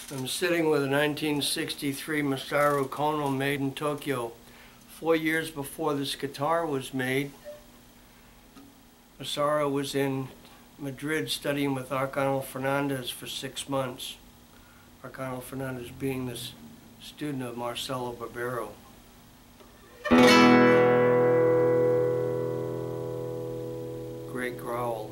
I'm sitting with a 1963 Masaru Kono made in Tokyo. 4 years before this guitar was made, Masaru was in Madrid studying with Arcangel Fernandez for 6 months. Arcangel Fernandez being this student of Marcelo Barbero. Great growl.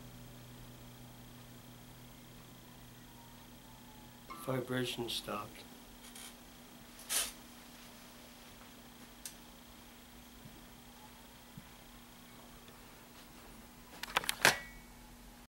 Vibration stopped.